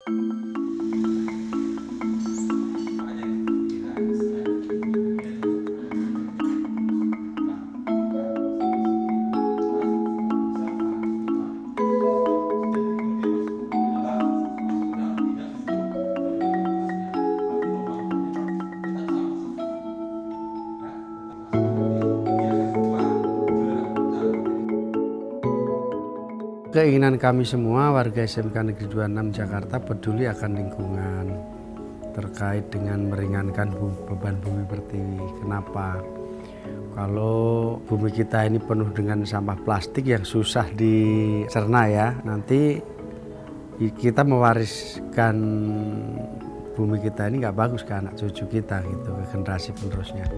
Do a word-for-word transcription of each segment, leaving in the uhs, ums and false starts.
Keinginan kami semua warga S M K Negeri dua puluh enam Jakarta peduli akan lingkungan terkait dengan meringankan beban bumi pertiwi. Kenapa? Kalau bumi kita ini penuh dengan sampah plastik yang susah dicerna ya, nanti kita mewariskan bumi kita ini nggak bagus ke anak cucu kita gitu, ke generasi penerusnya.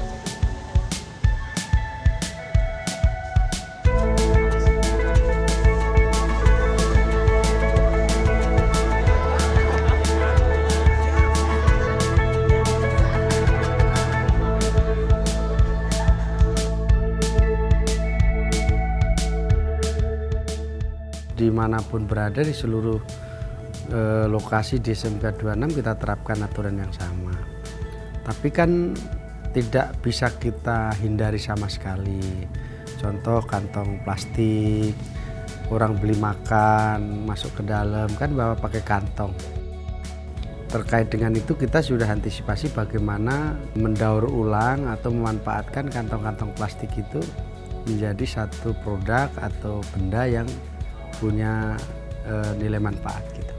Dimanapun berada di seluruh e, lokasi di S M K dua puluh enam kita terapkan aturan yang sama. Tapi kan tidak bisa kita hindari sama sekali. Contoh kantong plastik, orang beli makan masuk ke dalam kan bawa pakai kantong. Terkait dengan itu kita sudah antisipasi bagaimana mendaur ulang atau memanfaatkan kantong-kantong plastik itu menjadi satu produk atau benda yang punya e, nilai manfaat gitu.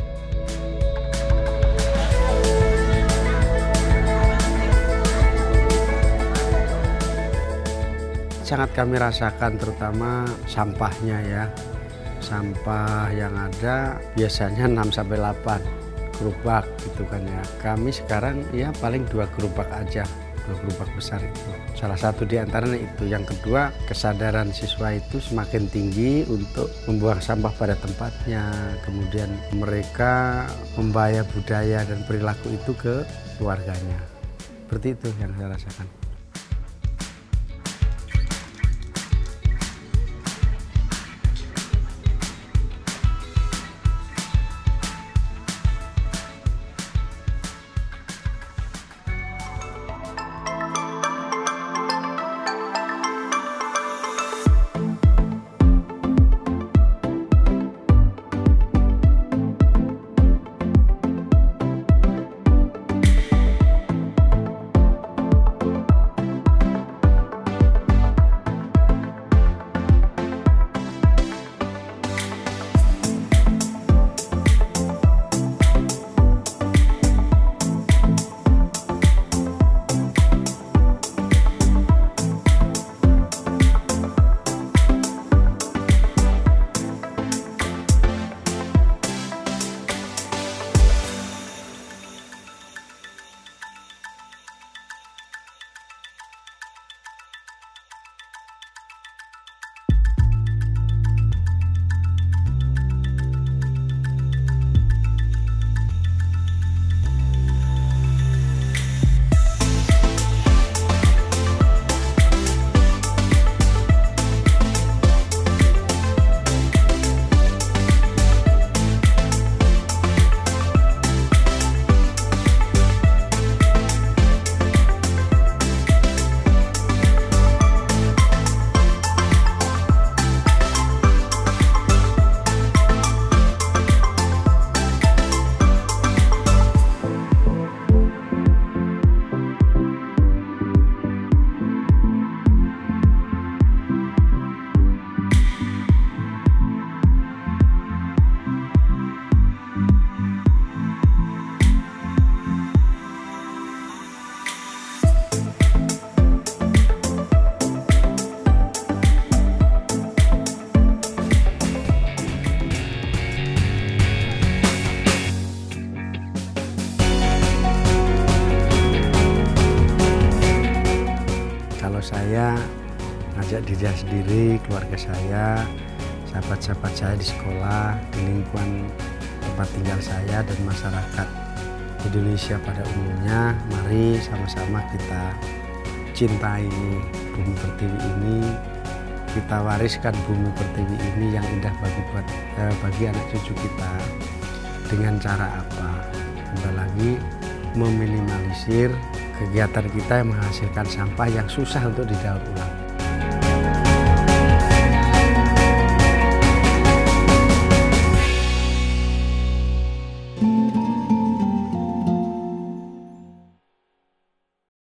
Sangat kami rasakan terutama sampahnya ya. Sampah yang ada biasanya enam sampai delapan gerobak gitu kan ya. Kami sekarang ya paling dua gerobak aja. Dua gerobak besar itu. Salah satu di antaranya itu. Yang kedua, kesadaran siswa itu semakin tinggi untuk membuang sampah pada tempatnya. Kemudian mereka membawa budaya dan perilaku itu ke keluarganya. Seperti itu yang saya rasakan. Saya ngajak diri saya sendiri, keluarga saya, sahabat-sahabat saya di sekolah, di lingkungan tempat tinggal saya dan masyarakat Indonesia pada umumnya. Mari sama-sama kita cintai bumi pertiwi ini, kita wariskan bumi pertiwi ini yang indah bagi buat eh, bagi anak cucu kita. dengan cara apa. Kembali lagi meminimalisir kegiatan kita yang menghasilkan sampah yang susah untuk didaur ulang.